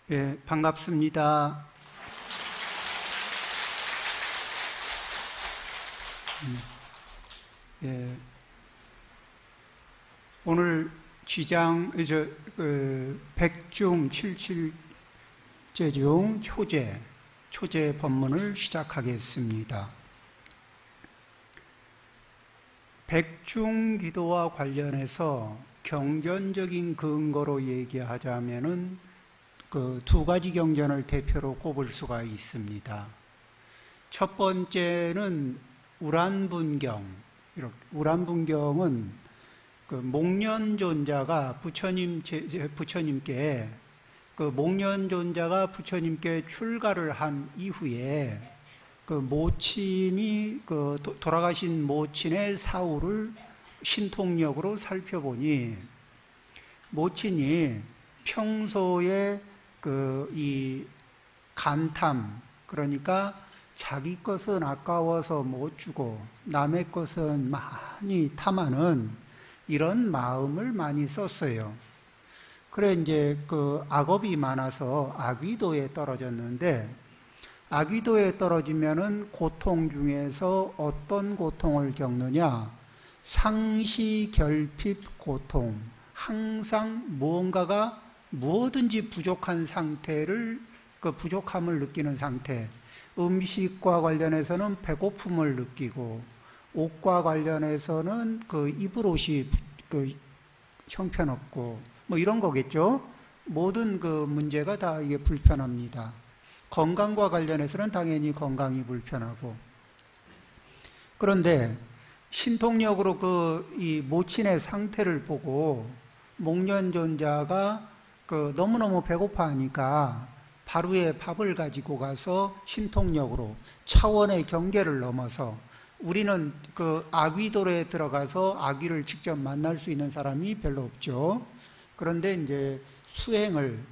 예, 반갑습니다. 예, 오늘 백중 77제 중 초제 법문을 시작하겠습니다. 백중기도와 관련해서 경전적인 근거로 얘기하자면은 그 두 가지 경전을 대표로 꼽을 수가 있습니다. 첫 번째는 우란분경. 우란분경은 그 목련존자가 부처님께 부처님께 출가를 한 이후에 그 모친이 돌아가신 모친의 사후를 신통력으로 살펴보니 모친이 평소에 이 간탐, 그러니까 자기 것은 아까워서 못 주고 남의 것은 많이 탐하는 이런 마음을 많이 썼어요. 그래 이제 악업이 많아서 악귀도에 떨어졌는데, 악귀도에 떨어지면은 고통 중에서 어떤 고통을 겪느냐? 상시결핍 고통. 항상 무언가가 무엇든지 부족한 상태를, 부족함을 느끼는 상태. 음식과 관련해서는 배고픔을 느끼고, 옷과 관련해서는 입을 옷이 형편없고, 뭐 이런 거겠죠. 모든 문제가 다 이게 불편합니다. 건강과 관련해서는 당연히 건강이 불편하고. 그런데 신통력으로 이 모친의 상태를 보고 목련존자가 너무너무 배고파하니까 바루에 밥을 가지고 가서 신통력으로 차원의 경계를 넘어서, 우리는 악귀도에 들어가서 악귀를 직접 만날 수 있는 사람이 별로 없죠. 그런데 이제 수행을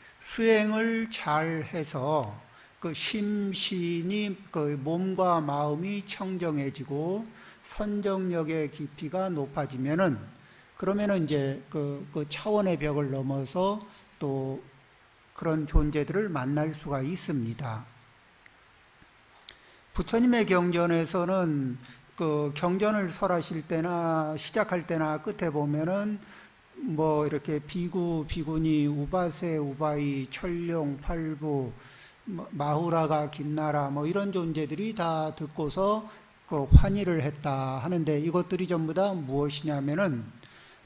잘 해서 심신이 몸과 마음이 청정해지고 선정력의 깊이가 높아지면은, 그러면은 이제 그 차원의 벽을 넘어서 또 그런 존재들을 만날 수가 있습니다. 부처님의 경전에서는 경전을 설하실 때나 시작할 때나 끝에 보면은 뭐 이렇게 비구, 비구니, 우바세, 우바이, 철룡, 팔부, 마후라가, 김나라 뭐 이런 존재들이 다 듣고서 환희를 했다 하는데, 이것들이 전부 다 무엇이냐면은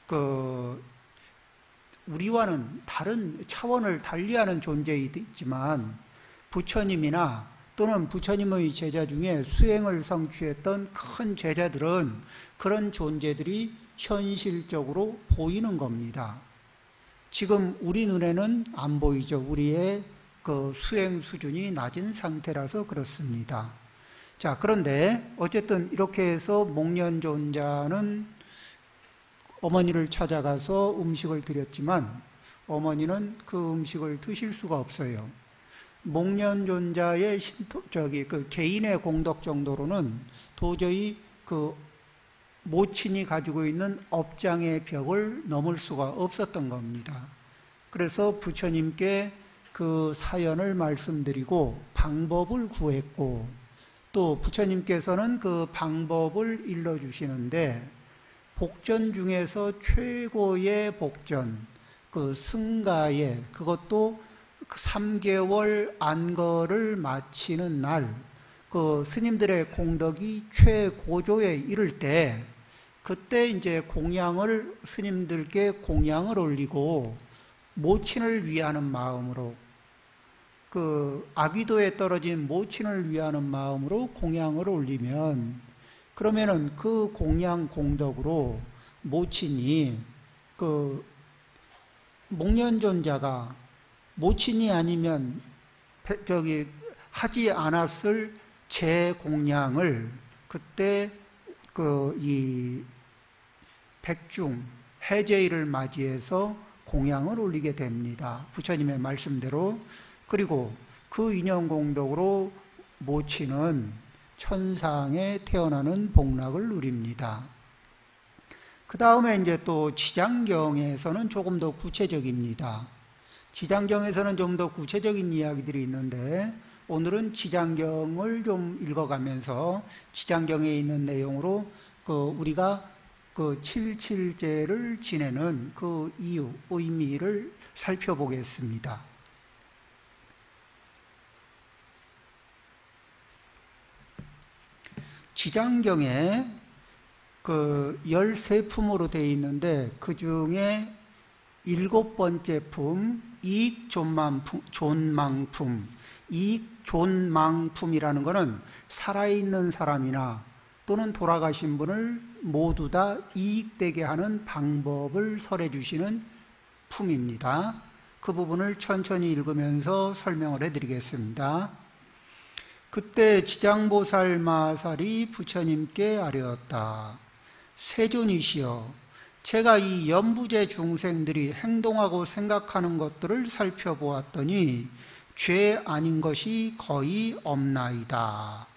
우리와는 다른 차원을 달리하는 존재이지만, 부처님이나 또는 부처님의 제자 중에 수행을 성취했던 큰 제자들은 그런 존재들이 현실적으로 보이는 겁니다. 지금 우리 눈에는 안 보이죠. 우리의 수행 수준이 낮은 상태라서 그렇습니다. 자, 그런데 어쨌든 이렇게 해서 목련존자는 어머니를 찾아가서 음식을 드렸지만 어머니는 그 음식을 드실 수가 없어요. 목련존자의 개인의 공덕 정도로는 도저히 모친이 가지고 있는 업장의 벽을 넘을 수가 없었던 겁니다. 그래서 부처님께 그 사연을 말씀드리고 방법을 구했고, 또 부처님께서는 그 방법을 일러주시는데, 복전 중에서 최고의 복전, 승가에, 그것도 3개월 안거를 마치는 날, 스님들의 공덕이 최고조에 이를 때, 그때 이제 스님들께 공양을 올리고 모친을 위하는 마음으로, 악귀도에 떨어진 모친을 위하는 마음으로 공양을 올리면, 그러면은 그 공양 공덕으로 모친이 목련존자가 모친이 아니면 하지 않았을 제 공양을 그때 이 백중 해제일을 맞이해서 공양을 올리게 됩니다. 부처님의 말씀대로. 그리고 그 인연 공덕으로 모친은 천상에 태어나는 복락을 누립니다. 그 다음에 이제 또 지장경에서는 조금 더 구체적입니다. 지장경에서는 좀 더 구체적인 이야기들이 있는데 오늘은 지장경을 좀 읽어가면서 지장경에 있는 내용으로 우리가 그 7.7제를 지내는 그 이유, 의미를 살펴보겠습니다. 지장경에 그 13품으로 되어 있는데 그 중에 7번째 품, 이익존망품. 이익존망품이라는 것은 살아있는 사람이나 또는 돌아가신 분을 모두 다 이익되게 하는 방법을 설해 주시는 품입니다. 그 부분을 천천히 읽으면서 설명을 해드리겠습니다. 그때 지장보살 마살이 부처님께 아뢰었다. 세존이시여, 제가 이 연부제 중생들이 행동하고 생각하는 것들을 살펴보았더니 죄 아닌 것이 거의 없나이다.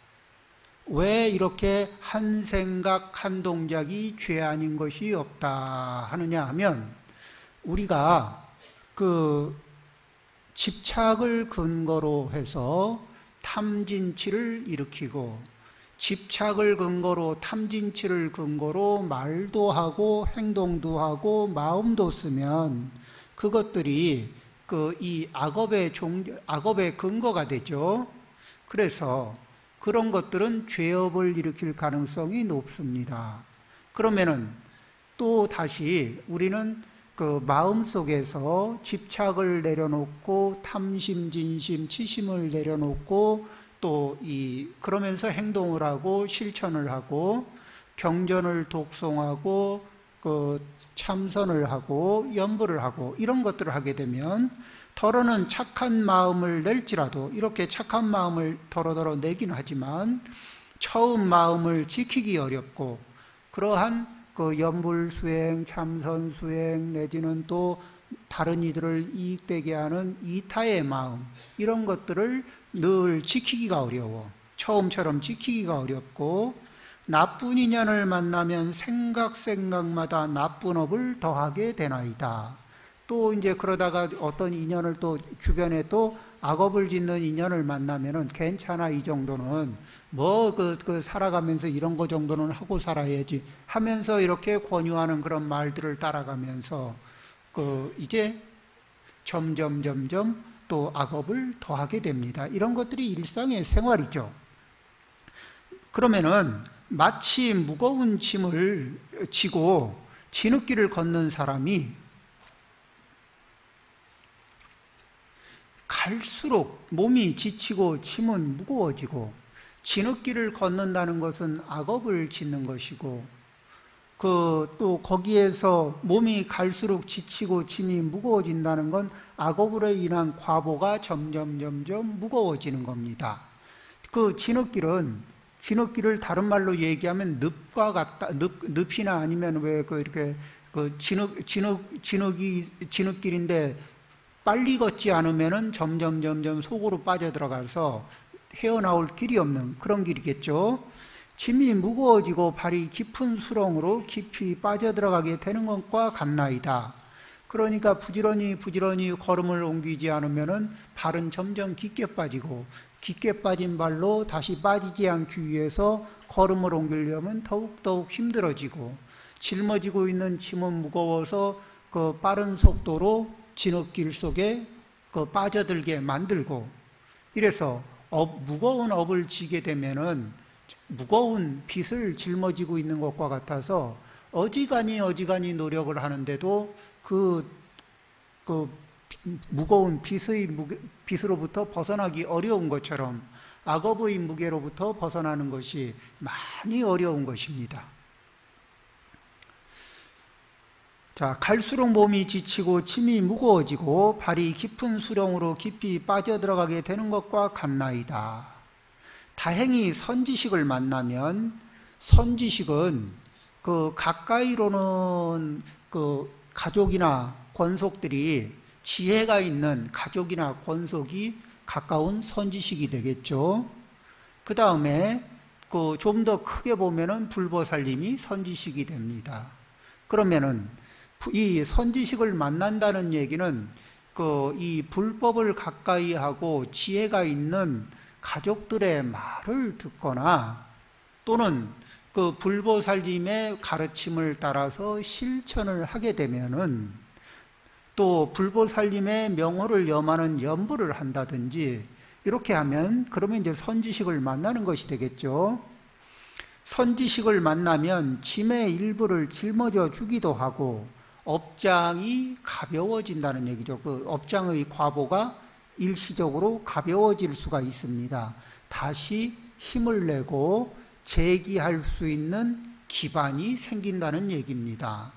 왜 이렇게 한 생각 한 동작이 죄 아닌 것이 없다 하느냐 하면, 우리가 그 집착을 근거로 해서 탐진치를 일으키고, 집착을 근거로 탐진치를 근거로 말도 하고 행동도 하고 마음도 쓰면 그것들이 이 악업의 근거가 되죠. 그래서 그런 것들은 죄업을 일으킬 가능성이 높습니다. 그러면은 또 다시 우리는 그 마음 속에서 집착을 내려놓고 탐심, 진심, 치심을 내려놓고 또 그러면서 행동을 하고 실천을 하고 경전을 독송하고 참선을 하고 연부를 하고 이런 것들을 하게 되면 더러는 착한 마음을 낼지라도, 이렇게 착한 마음을 더러더러 내긴 하지만 처음 마음을 지키기 어렵고, 그러한 연불 수행, 참선 수행 내지는 또 다른 이들을 이익되게 하는 이타의 마음, 이런 것들을 늘 지키기가 어려워. 처음처럼 지키기가 어렵고, 나쁜 인연을 만나면 생각마다 나쁜 업을 더하게 되나이다. 또 이제 그러다가 어떤 인연을 또 주변에 또 악업을 짓는 인연을 만나면은 괜찮아, 이 정도는 뭐 살아가면서 이런 거 정도는 하고 살아야지 하면서 이렇게 권유하는 그런 말들을 따라가면서 이제 점점 또 악업을 더하게 됩니다. 이런 것들이 일상의 생활이죠. 그러면은 마치 무거운 짐을 지고 진흙길을 걷는 사람이 갈수록 몸이 지치고 짐은 무거워지고, 진흙길을 걷는다는 것은 악업을 짓는 것이고, 또 거기에서 몸이 갈수록 지치고 짐이 무거워진다는 건 악업으로 인한 과보가 점점 무거워지는 겁니다. 그 진흙길을 다른 말로 얘기하면 늪과 같다. 늪이나 아니면 왜 이렇게 진흙길인데 빨리 걷지 않으면은 점점 속으로 빠져들어가서 헤어나올 길이 없는 그런 길이겠죠. 짐이 무거워지고 발이 깊은 수렁으로 깊이 빠져들어가게 되는 것과 같나이다. 그러니까 부지런히 걸음을 옮기지 않으면은 발은 점점 깊게 빠지고, 깊게 빠진 발로 다시 빠지지 않기 위해서 걸음을 옮기려면 더욱 힘들어지고, 짊어지고 있는 짐은 무거워서 빠른 속도로 진흙길 속에 빠져들게 만들고, 이래서 무거운 업을 지게 되면은 무거운 빚을 짊어지고 있는 것과 같아서 어지간히 노력을 하는데도 무거운 빚으로부터 벗어나기 어려운 것처럼 악업의 무게로부터 벗어나는 것이 많이 어려운 것입니다. 자, 갈수록 몸이 지치고 짐이 무거워지고 발이 깊은 수렁으로 깊이 빠져들어가게 되는 것과 같나이다. 다행히 선지식을 만나면, 선지식은 가까이로는 가족이나 권속들이 지혜가 있는 가족이나 권속이 가까운 선지식이 되겠죠. 그 다음에 좀 더 크게 보면은 불보살님이 선지식이 됩니다. 그러면은 이 선지식을 만난다는 얘기는 이 불법을 가까이 하고 지혜가 있는 가족들의 말을 듣거나 또는 그 불보살님의 가르침을 따라서 실천을 하게 되면은 또 불보살님의 명호를 염하는 연부를 한다든지 이렇게 하면 그러면 이제 선지식을 만나는 것이 되겠죠. 선지식을 만나면 짐의 일부를 짊어져 주기도 하고 업장이 가벼워진다는 얘기죠. 그 업장의 과보가 일시적으로 가벼워질 수가 있습니다. 다시 힘을 내고 재기할 수 있는 기반이 생긴다는 얘기입니다.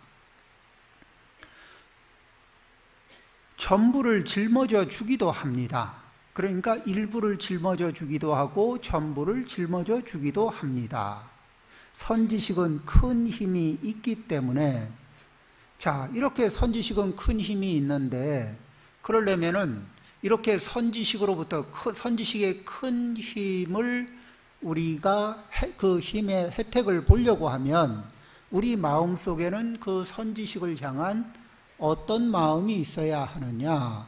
전부를 짊어져 주기도 합니다. 그러니까 일부를 짊어져 주기도 하고 전부를 짊어져 주기도 합니다. 선지식은 큰 힘이 있기 때문에 자, 이렇게 선지식은 큰 힘이 있는데 그러려면은 이렇게 선지식으로부터 선지식의 큰 힘을 우리가 그 힘의 혜택을 보려고 하면 우리 마음속에는 그 선지식을 향한 어떤 마음이 있어야 하느냐?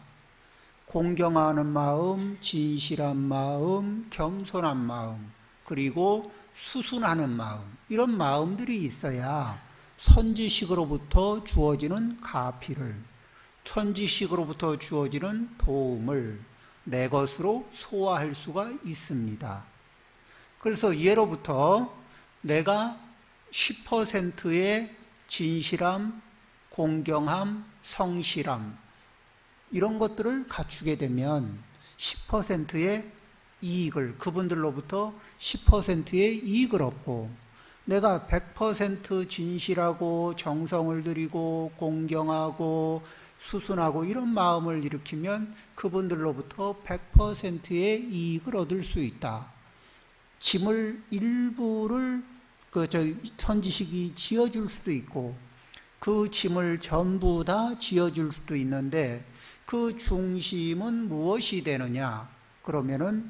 공경하는 마음, 진실한 마음, 겸손한 마음, 그리고 수순하는 마음, 이런 마음들이 있어야 선지식으로부터 주어지는 가피를, 선지식으로부터 주어지는 도움을 내 것으로 소화할 수가 있습니다. 그래서 예로부터 내가 10%의 진실함, 공경함, 성실함 이런 것들을 갖추게 되면 10%의 이익을, 그분들로부터 10%의 이익을 얻고 내가 100% 진실하고 정성을 들이고 공경하고 수순하고 이런 마음을 일으키면 그분들로부터 100%의 이익을 얻을 수 있다. 짐을 일부를 선지식이 지어줄 수도 있고 그 짐을 전부 다 지어줄 수도 있는데 그 중심은 무엇이 되느냐? 그러면은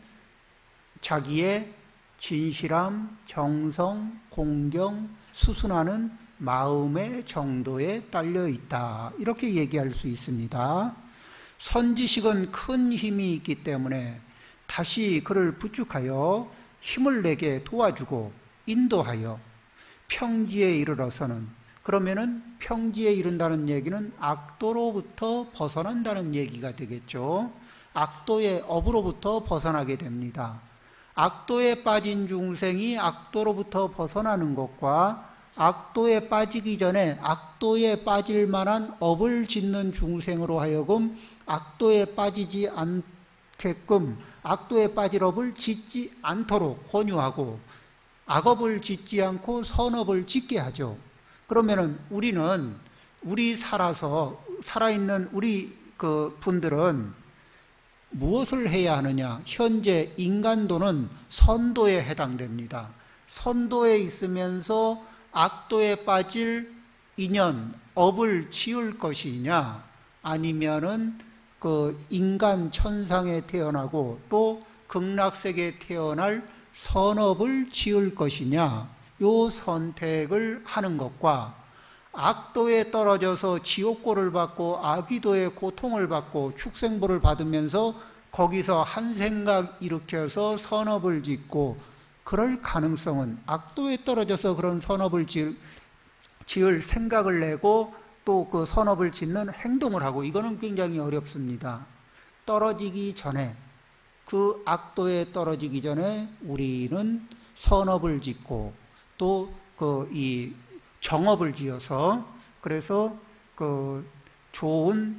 자기의 진실함, 정성, 공경, 수순하는 마음의 정도에 딸려 있다. 이렇게 얘기할 수 있습니다. 선지식은 큰 힘이 있기 때문에 다시 그를 부축하여 힘을 내게 도와주고 인도하여 평지에 이르러서는, 그러면은 평지에 이른다는 얘기는 악도로부터 벗어난다는 얘기가 되겠죠. 악도의 업으로부터 벗어나게 됩니다. 악도에 빠진 중생이 악도로부터 벗어나는 것과 악도에 빠지기 전에 악도에 빠질 만한 업을 짓는 중생으로 하여금 악도에 빠지지 않게끔 악도에 빠질 업을 짓지 않도록 권유하고 악업을 짓지 않고 선업을 짓게 하죠. 그러면은 우리 살아있는 우리 그 분들은 무엇을 해야 하느냐? 현재 인간도는 선도에 해당됩니다. 선도에 있으면서 악도에 빠질 인연, 업을 지을 것이냐? 아니면은 그 인간 천상에 태어나고 또 극락세계에 태어날 선업을 지을 것이냐? 요 선택을 하는 것과 악도에 떨어져서 지옥고를 받고 아비도의 고통을 받고 축생보를 받으면서 거기서 한 생각 일으켜서 선업을 짓고 그럴 가능성은, 악도에 떨어져서 그런 선업을 지을 생각을 내고 또 그 선업을 짓는 행동을 하고, 이거는 굉장히 어렵습니다. 떨어지기 전에, 그 악도에 떨어지기 전에 우리는 선업을 짓고 또 이 정업을 지어서 그래서 그 좋은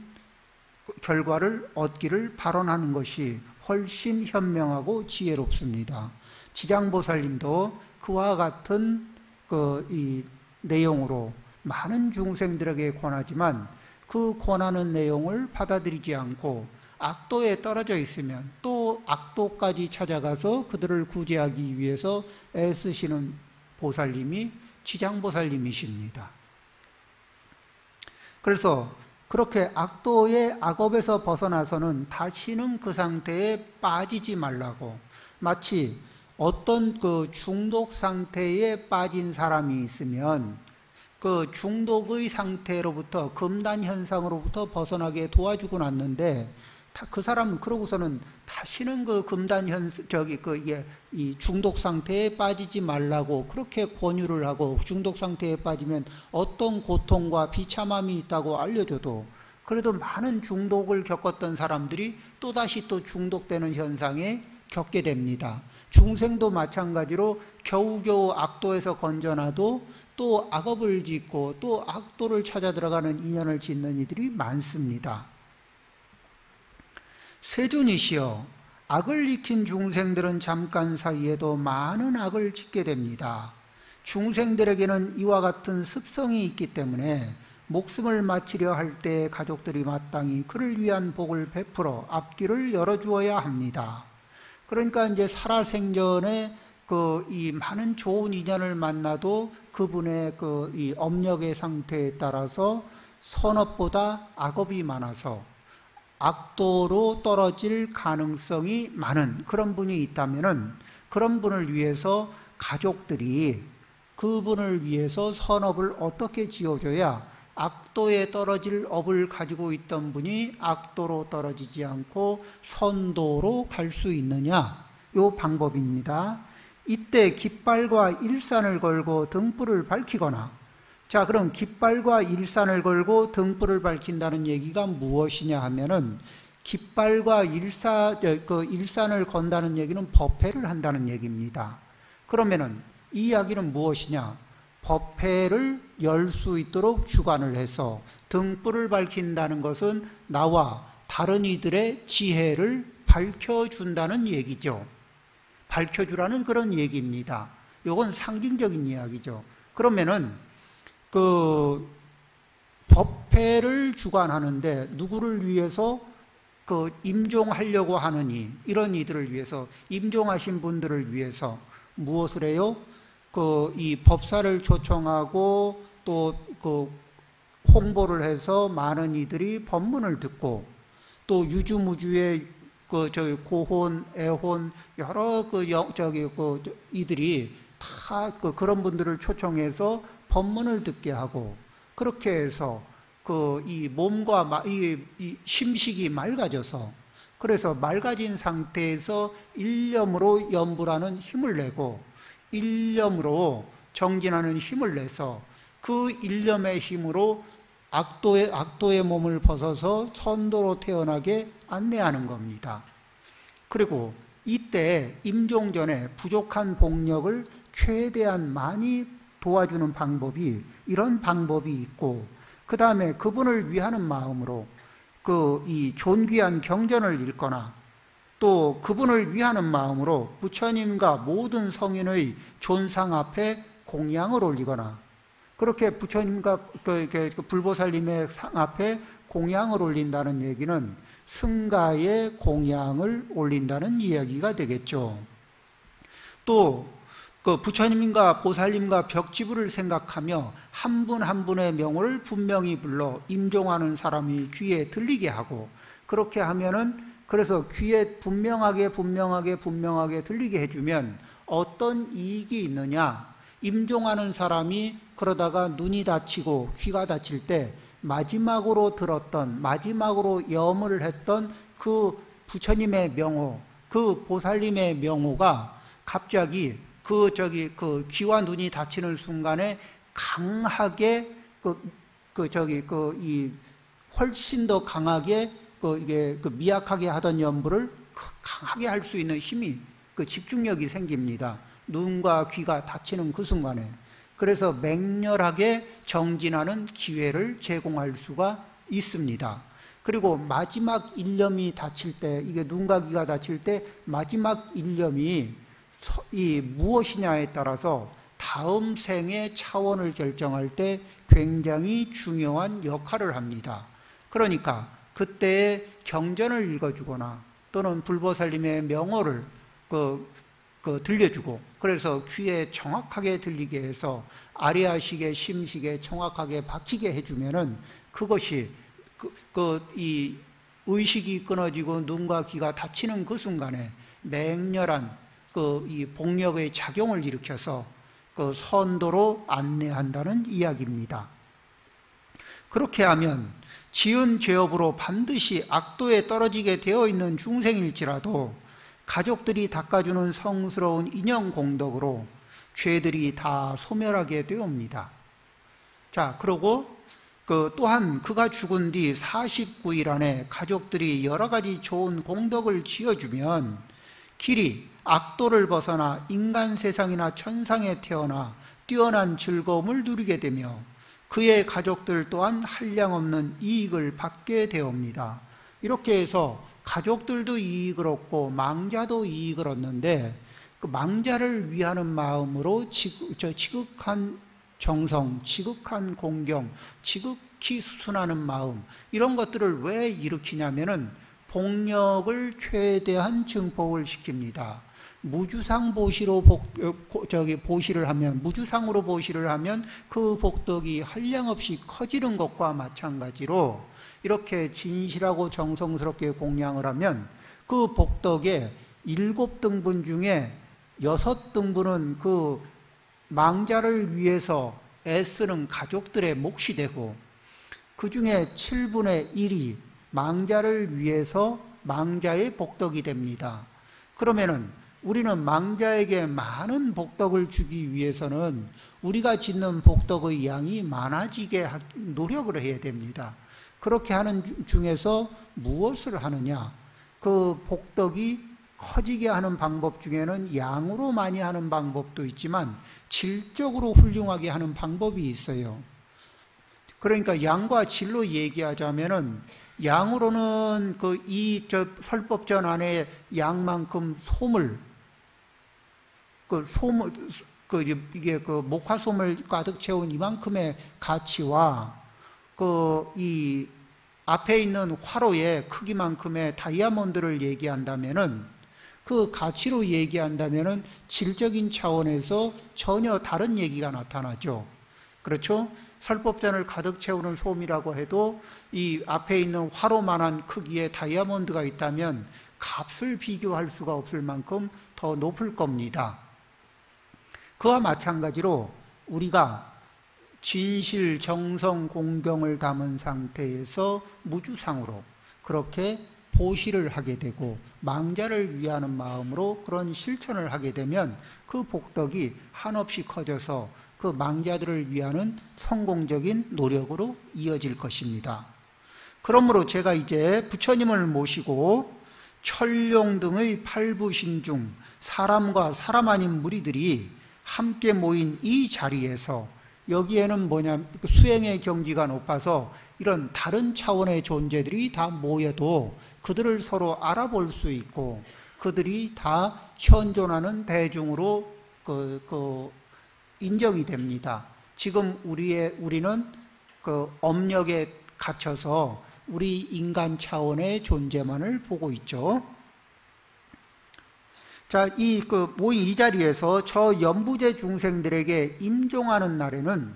결과를 얻기를 발언하는 것이 훨씬 현명하고 지혜롭습니다. 지장보살님도 그와 같은 이 내용으로 많은 중생들에게 권하지만 그 권하는 내용을 받아들이지 않고 악도에 떨어져 있으면 또 악도까지 찾아가서 그들을 구제하기 위해서 애쓰시는 보살님이 지장보살님이십니다. 그래서 그렇게 악도의 악업에서 벗어나서는 다시는 그 상태에 빠지지 말라고, 마치 어떤 그 중독 상태에 빠진 사람이 있으면 그 중독의 상태로부터 금단 현상으로부터 벗어나게 도와주고 났는데 그 사람은 그러고서는 다시는 그 금단 이 중독 상태에 빠지지 말라고 그렇게 권유를 하고 중독 상태에 빠지면 어떤 고통과 비참함이 있다고 알려줘도 그래도 많은 중독을 겪었던 사람들이 또다시 또 중독되는 현상에 겪게 됩니다. 중생도 마찬가지로 겨우겨우 악도에서 건져놔도 또 악업을 짓고 또 악도를 찾아 들어가는 인연을 짓는 이들이 많습니다. 세존이시여, 악을 익힌 중생들은 잠깐 사이에도 많은 악을 짓게 됩니다. 중생들에게는 이와 같은 습성이 있기 때문에 목숨을 마치려 할 때 가족들이 마땅히 그를 위한 복을 베풀어 앞길을 열어주어야 합니다. 그러니까 이제 살아생전에 이 많은 좋은 인연을 만나도 그분의 이 업력의 상태에 따라서 선업보다 악업이 많아서 악도로 떨어질 가능성이 많은 그런 분이 있다면은 그런 분을 위해서 가족들이 그분을 위해서 선업을 어떻게 지어줘야 악도에 떨어질 업을 가지고 있던 분이 악도로 떨어지지 않고 선도로 갈 수 있느냐, 요 방법입니다. 이때 깃발과 일산을 걸고 등불을 밝히거나, 자, 그럼 깃발과 일산을 걸고 등불을 밝힌다는 얘기가 무엇이냐 하면은 깃발과 일산을 건다는 얘기는 법회를 한다는 얘기입니다. 그러면은 이 이야기는 무엇이냐? 법회를 열 수 있도록 주관을 해서 등불을 밝힌다는 것은 나와 다른 이들의 지혜를 밝혀준다는 얘기죠. 밝혀주라는 그런 얘기입니다. 이건 상징적인 이야기죠. 그러면은 법회를 주관하는데 누구를 위해서 임종하려고 하느니, 이런 이들을 위해서, 임종하신 분들을 위해서 무엇을 해요? 이 법사를 초청하고 또 홍보를 해서 많은 이들이 법문을 듣고 또 유주무주의 고혼, 애혼 여러 이들이 다 그런 분들을 초청해서 법문을 듣게 하고, 그렇게 해서 이 몸과 이 심식이 맑아져서, 그래서 맑아진 상태에서 일념으로 염불하는 힘을 내고 일념으로 정진하는 힘을 내서 그 일념의 힘으로 악도의 몸을 벗어서 선도로 태어나게 안내하는 겁니다. 그리고 이때 임종 전에 부족한 복력을 최대한 많이 도와주는 방법이, 이런 방법이 있고, 그 다음에 그분을 위하는 마음으로 이 존귀한 경전을 읽거나 또 그분을 위하는 마음으로 부처님과 모든 성인의 존상 앞에 공양을 올리거나, 그렇게 부처님과 불보살님의 상 앞에 공양을 올린다는 얘기는 승가의 공양을 올린다는 이야기가 되겠죠. 또 부처님과 보살님과 벽지부를 생각하며 한 분 한 분의 명호를 분명히 불러 임종하는 사람이 귀에 들리게 하고, 그렇게 하면은, 그래서 귀에 분명하게 들리게 해주면 어떤 이익이 있느냐? 임종하는 사람이 그러다가 눈이 다치고 귀가 다칠 때 마지막으로 들었던, 마지막으로 염을 했던 그 부처님의 명호, 그 보살님의 명호가 갑자기 귀와 눈이 다치는 순간에 강하게 훨씬 더 강하게 미약하게 하던 염불을 강하게 할 수 있는 힘이, 집중력이 생깁니다. 눈과 귀가 다치는 그 순간에. 그래서 맹렬하게 정진하는 기회를 제공할 수가 있습니다. 그리고 마지막 일념이 다칠 때, 이게 눈과 귀가 다칠 때 마지막 일념이 무엇이냐에 따라서 다음 생의 차원을 결정할 때 굉장히 중요한 역할을 합니다. 그러니까 그때에 경전을 읽어주거나 또는 불보살님의 명호를 들려주고, 그래서 귀에 정확하게 들리게 해서 아리아식의 심식에 정확하게 박히게 해주면은 그것이 이 의식이 끊어지고 눈과 귀가 다치는 그 순간에 맹렬한 이 복력의 작용을 일으켜서 그 선도로 안내한다는 이야기입니다. 그렇게 하면 지은 죄업으로 반드시 악도에 떨어지게 되어 있는 중생일지라도 가족들이 닦아주는 성스러운 인형 공덕으로 죄들이 다 소멸하게 되옵니다. 자, 그리고 또한 그가 죽은 뒤 49일 안에 가족들이 여러 가지 좋은 공덕을 지어주면 길이 악도를 벗어나 인간 세상이나 천상에 태어나 뛰어난 즐거움을 누리게 되며 그의 가족들 또한 한량없는 이익을 받게 되옵니다. 이렇게 해서 가족들도 이익을 얻고 망자도 이익을 얻는데 그 망자를 위하는 마음으로 지극한 정성, 지극한 공경, 지극히 수순하는 마음, 이런 것들을 왜 일으키냐면은 복력을 최대한 증폭을 시킵니다. 무주상 보시로 보시를 하면, 무주상으로 보시를 하면 그 복덕이 한량없이 커지는 것과 마찬가지로 이렇게 진실하고 정성스럽게 공양을 하면 그 복덕의 7등분 중에 6등분은 그 망자를 위해서 애쓰는 가족들의 몫이 되고 그 중에 7분의 1이 망자를 위해서 망자의 복덕이 됩니다. 그러면은 우리는 망자에게 많은 복덕을 주기 위해서는 우리가 짓는 복덕의 양이 많아지게 노력을 해야 됩니다. 그렇게 하는 중에서 무엇을 하느냐? 그 복덕이 커지게 하는 방법 중에는 양으로 많이 하는 방법도 있지만 질적으로 훌륭하게 하는 방법이 있어요. 그러니까 양과 질로 얘기하자면은 양으로는 설법전 안에 양만큼 이게 목화솜을 가득 채운 이만큼의 가치와 이 앞에 있는 화로의 크기만큼의 다이아몬드를 얘기한다면은 그 가치로 얘기한다면은 질적인 차원에서 전혀 다른 얘기가 나타나죠. 그렇죠? 설법전을 가득 채우는 솜이라고 해도 이 앞에 있는 화로만한 크기의 다이아몬드가 있다면 값을 비교할 수가 없을 만큼 더 높을 겁니다. 그와 마찬가지로 우리가 진실, 정성, 공경을 담은 상태에서 무주상으로 그렇게 보시를 하게 되고 망자를 위하는 마음으로 그런 실천을 하게 되면 그 복덕이 한없이 커져서 그 망자들을 위하는 성공적인 노력으로 이어질 것입니다. 그러므로 제가 이제 부처님을 모시고 천룡 등의 팔부신중 사람과 사람 아닌 무리들이 함께 모인 이 자리에서 여기에는 수행의 경지가 높아서 이런 다른 차원의 존재들이 다 모여도 그들을 서로 알아볼 수 있고 그들이 다 현존하는 대중으로 인정이 됩니다. 지금 우리는 업력에 갇혀서 우리 인간 차원의 존재만을 보고 있죠. 자, 모인 이 자리에서 저 연부제 중생들에게 임종하는 날에는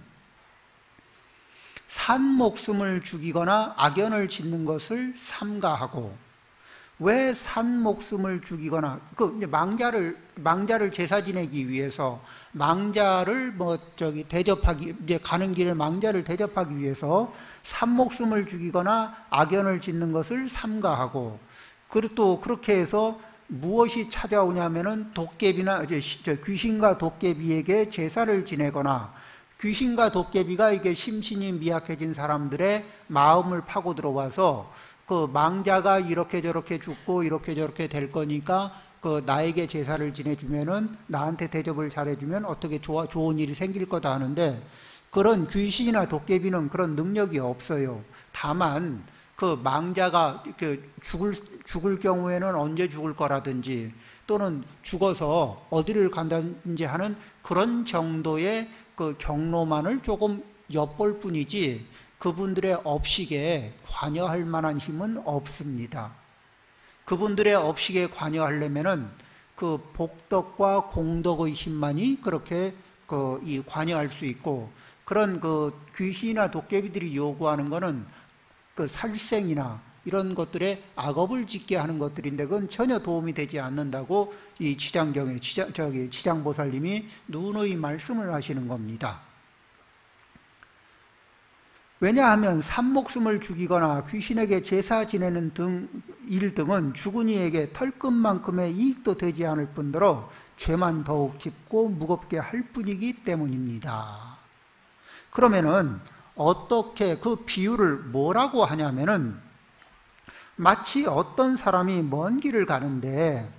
산 목숨을 죽이거나 악연을 짓는 것을 삼가하고, 왜 산 목숨을 죽이거나 망자를 제사 지내기 위해서 망자를 대접하기, 이제 가는 길에 망자를 대접하기 위해서 산 목숨을 죽이거나 악연을 짓는 것을 삼가하고, 그리고 또 그렇게 해서 무엇이 찾아오냐면은 도깨비나 귀신과 도깨비에게 제사를 지내거나, 귀신과 도깨비가 이게 심신이 미약해진 사람들의 마음을 파고 들어와서 그 망자가 이렇게 저렇게 죽고 이렇게 저렇게 될 거니까 나에게 제사를 지내주면은, 나한테 대접을 잘해주면 어떻게 좋은 일이 생길 거다 하는데, 그런 귀신이나 도깨비는 그런 능력이 없어요. 다만 그 망자가 죽을 경우에는 언제 죽을 거라든지 또는 죽어서 어디를 간다든지 하는 그런 정도의 그 경로만을 조금 엿볼 뿐이지 그분들의 업식에 관여할 만한 힘은 없습니다. 그분들의 업식에 관여하려면은 그 복덕과 공덕의 힘만이 그렇게 관여할 수 있고, 그런 귀신이나 도깨비들이 요구하는 거는 살생이나 이런 것들에 악업을 짓게 하는 것들인데 그건 전혀 도움이 되지 않는다고 이 지장보살님이 누누이 말씀을 하시는 겁니다. 왜냐하면 산목숨을 죽이거나 귀신에게 제사 지내는 일 등은 죽은 이에게 털끝만큼의 이익도 되지 않을 뿐더러 죄만 더욱 짚고 무겁게 할 뿐이기 때문입니다. 그러면은 어떻게 그 비유를 뭐라고 하냐면은 마치 어떤 사람이 먼 길을 가는데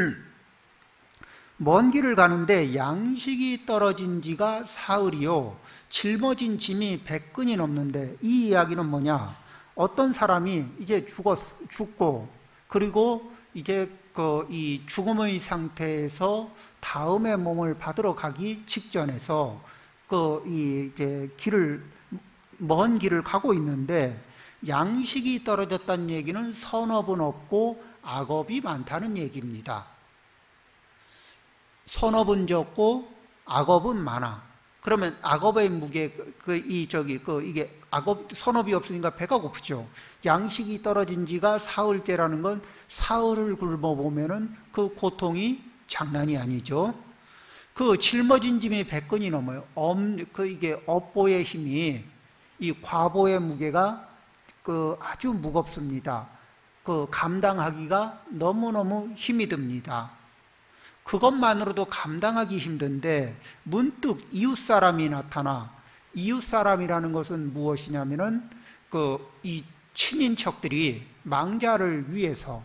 양식이 떨어진 지가 사흘이요 짊어진 짐이 100근이 넘는데 이 이야기는 뭐냐? 어떤 사람이 이제 죽고 그리고 이제 이 죽음의 상태에서 다음의 몸을 받으러 가기 직전에서 이제 먼 길을 가고 있는데 양식이 떨어졌다는 얘기는 선업은 없고 악업이 많다는 얘기입니다. 선업은 적고 악업은 많아. 그러면 악업의 무게 이게 악업 선업이 없으니까 배가 고프죠. 양식이 떨어진 지가 사흘째라는 건 사흘을 굶어 보면은 그 고통이 장난이 아니죠. 그 짊어진 짐이 100근이 넘어요. 이게 업보의 힘이 이 과보의 무게가 아주 무겁습니다. 감당하기가 너무너무 힘이 듭니다. 그것만으로도 감당하기 힘든데 문득 이웃사람이 나타나 이웃사람이라는 것은 무엇이냐면은 이 친인척들이 망자를 위해서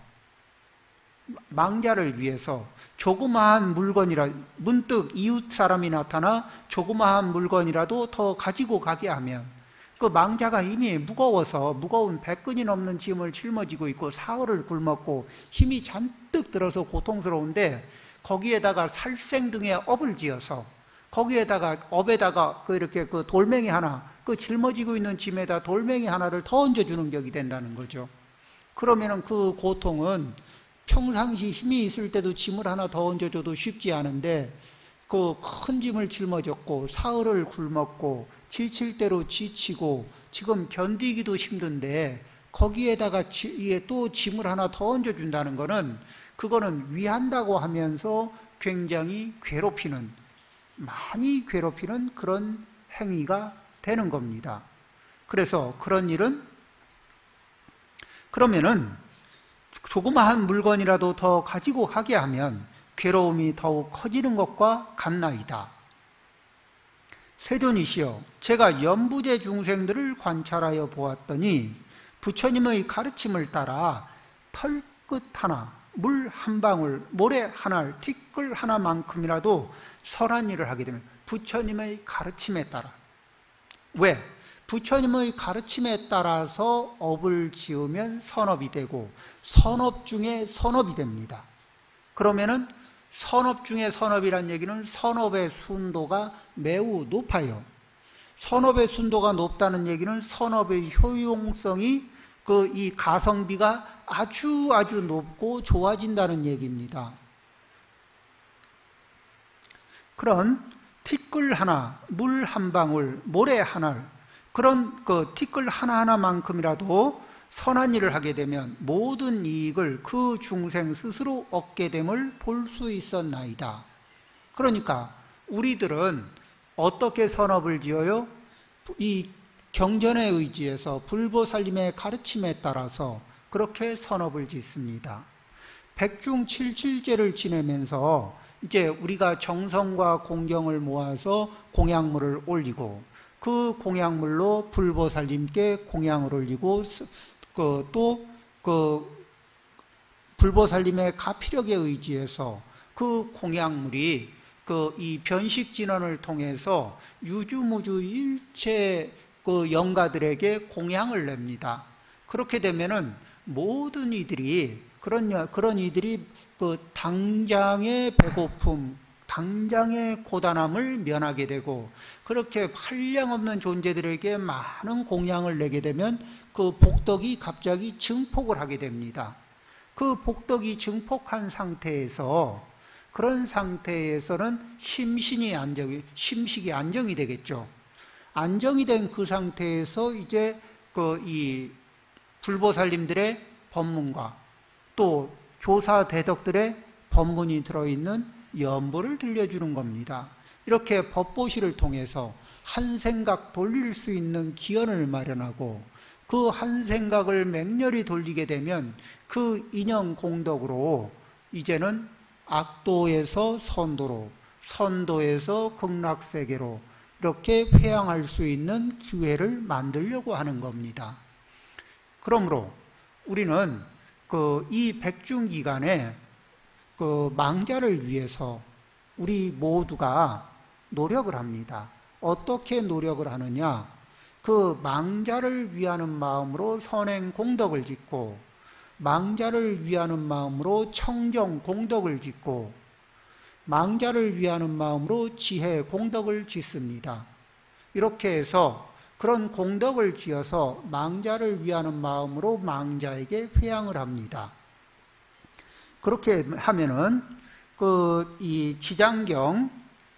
조그마한 물건이라 문득 이웃사람이 나타나 조그마한 물건이라도 더 가지고 가게 하면 그 망자가 이미 무거운 100근이 넘는 짐을 짊어지고 있고 사흘을 굶었고 힘이 잔뜩 들어서 고통스러운데 거기에다가 살생등에 업을 지어서 거기에다가 업에다가 이렇게 돌멩이 하나 짊어지고 있는 짐에다 돌멩이 하나를 더 얹어주는 격이 된다는 거죠. 그러면은 그 고통은 평상시 힘이 있을 때도 짐을 하나 더 얹어줘도 쉽지 않은데 그 큰 짐을 짊어졌고 사흘을 굶었고 지칠 대로 지치고 지금 견디기도 힘든데 거기에다가 또 짐을 하나 더 얹어준다는 거는 그거는 위한다고 하면서 굉장히 많이 괴롭히는 그런 행위가 되는 겁니다. 그래서 그러면은 조그마한 물건이라도 더 가지고 가게 하면 괴로움이 더욱 커지는 것과 같나이다. 세존이시여, 제가 연부제 중생들을 관찰하여 보았더니 부처님의 가르침을 따라 털끝 하나, 물 한 방울, 모래 한 알, 티끌 하나만큼이라도 선한 일을 하게 되면 부처님의 가르침에 따라. 왜? 부처님의 가르침에 따라서 업을 지으면 선업이 되고 선업 중에 선업이 됩니다. 그러면은 선업 중에 선업이란 얘기는 선업의 순도가 매우 높아요. 선업의 순도가 높다는 얘기는 선업의 효용성이 이 가성비가 아주 높고 좋아진다는 얘기입니다. 그런 티끌 하나, 물 한 방울, 모래 한 알, 그런 티끌 하나하나만큼이라도 선한 일을 하게 되면 모든 이익을 그 중생 스스로 얻게 됨을 볼 수 있었나이다. 그러니까 우리들은 어떻게 선업을 지어요? 이 경전에 의지해서 불보살님의 가르침에 따라서 그렇게 선업을 짓습니다. 백중칠칠제를 지내면서 이제 우리가 정성과 공경을 모아서 공양물을 올리고 그 공양물로 불보살님께 공양을 올리고 또 불보살님의 가피력에 의지해서 그 공양물이 이 변식진언을 통해서 유주무주 일체 영가들에게 공양을 냅니다. 그렇게 되면은 모든 이들이 그런 이들이 당장의 배고픔, 당장의 고단함을 면하게 되고 그렇게 한량없는 존재들에게 많은 공양을 내게 되면 그 복덕이 갑자기 증폭을 하게 됩니다. 그 복덕이 증폭한 상태에서 그런 상태에서는 심식이 안정이 되겠죠. 안정이 된 그 상태에서 이제 이 불보살님들의 법문과 또 조사대덕들의 법문이 들어있는 연보를 들려주는 겁니다. 이렇게 법보시를 통해서 한 생각 돌릴 수 있는 기연을 마련하고 그 한 생각을 맹렬히 돌리게 되면 그 인연 공덕으로 이제는 악도에서 선도로, 선도에서 극락세계로 이렇게 회항할 수 있는 기회를 만들려고 하는 겁니다. 그러므로 우리는 이 백중기간에 망자를 위해서 우리 모두가 노력을 합니다. 어떻게 노력을 하느냐? 그 망자를 위하는 마음으로 선행 공덕을 짓고, 망자를 위하는 마음으로 청정 공덕을 짓고, 망자를 위하는 마음으로 지혜 공덕을 짓습니다. 이렇게 해서 그런 공덕을 지어서 망자를 위하는 마음으로 망자에게 회양을 합니다. 그렇게 하면은 이 지장경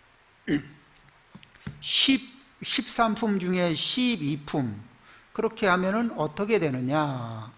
13품 중에 12품 그렇게 하면은 어떻게 되느냐?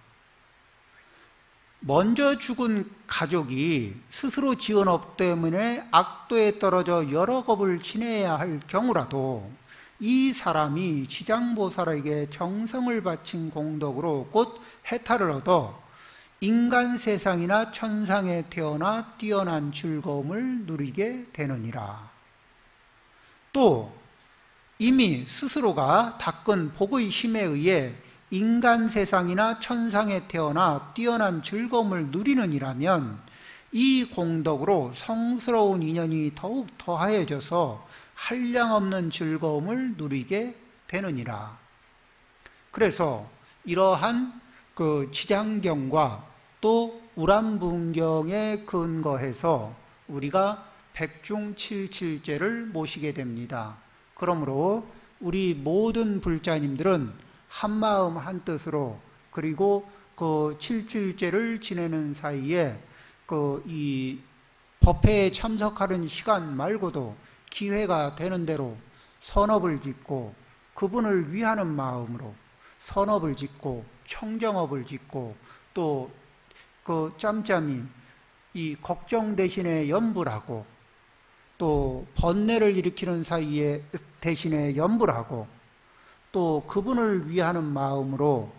먼저 죽은 가족이 스스로 지은 업 때문에 악도에 떨어져 여러 겁을 지내야 할 경우라도 이 사람이 지장보살에게 정성을 바친 공덕으로 곧 해탈을 얻어 인간 세상이나 천상에 태어나 뛰어난 즐거움을 누리게 되느니라. 또 이미 스스로가 닦은 복의 힘에 의해 인간 세상이나 천상에 태어나 뛰어난 즐거움을 누리는 이라면 이 공덕으로 성스러운 인연이 더욱 더하여져서 한량없는 즐거움을 누리게 되느니라. 그래서 이러한 지장경과 또 우람분경에 근거해서 우리가 백중칠칠제를 모시게 됩니다. 그러므로 우리 모든 불자님들은 한마음 한뜻으로 그리고 칠칠제를 지내는 사이에 이 법회에 참석하는 시간 말고도 기회가 되는 대로 선업을 짓고 그분을 위하는 마음으로 선업을 짓고 청정업을 짓고 또 짬짬이 이 걱정 대신에 염불 하고 또 번뇌를 일으키는 사이에 대신에 염불 하고 또 그분을 위하는 마음으로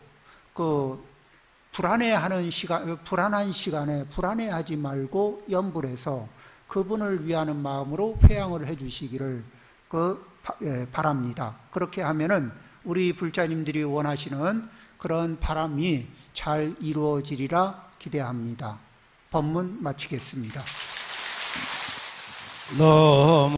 불안한 시간에 불안해하지 말고 염불해서 그분을 위하는 마음으로 회양을 해 주시기를 바랍니다. 그렇게 하면은 우리 불자님들이 원하시는 그런 바람이 잘 이루어지리라 기대합니다. 법문 마치겠습니다.